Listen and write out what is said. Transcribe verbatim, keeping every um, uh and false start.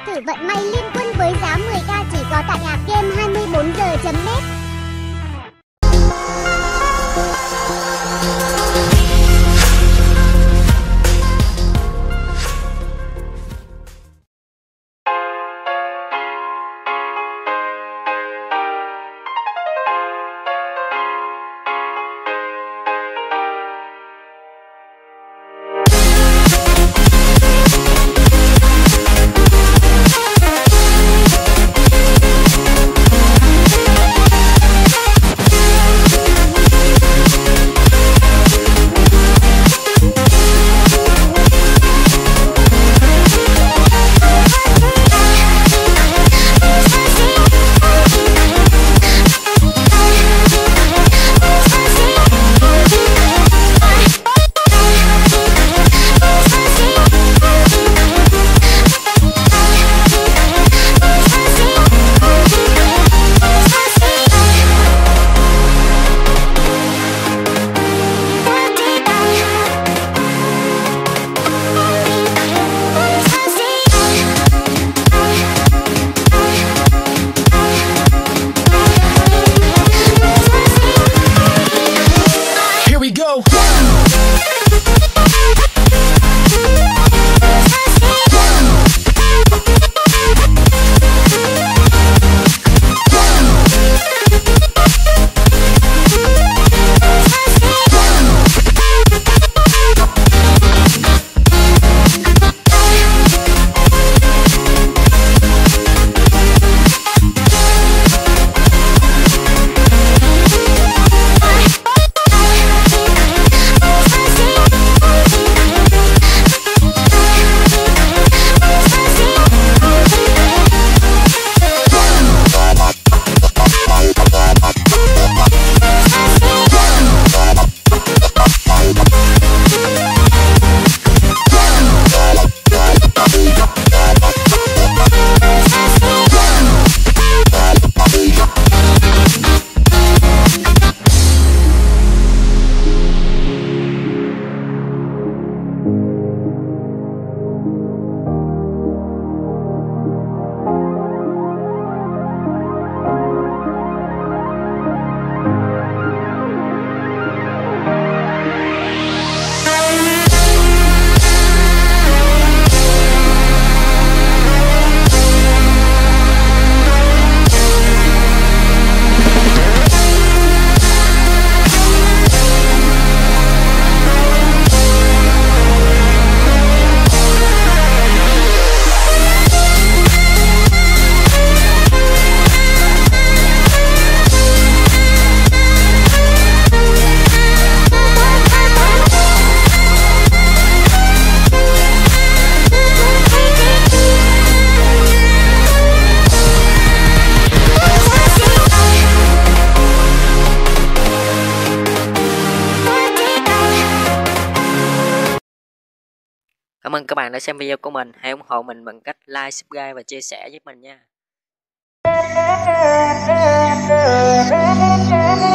Thử vận may liên quân với giá mười k chỉ có tại app game hai mươi bốn giờ chấm net. Cảm ơn các bạn đã xem video của mình. Hãy ủng hộ mình bằng cách like, subscribe và chia sẻ với mình nha.